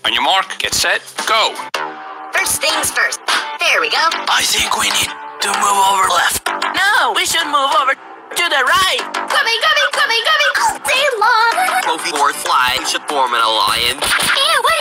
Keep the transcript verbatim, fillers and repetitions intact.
On your mark, get set, go. First things first. There we go. I think we need to move over left. No, we should move over to the right. Coming, coming, coming, coming. All day long. Before flying, we should form an alliance. Yeah, what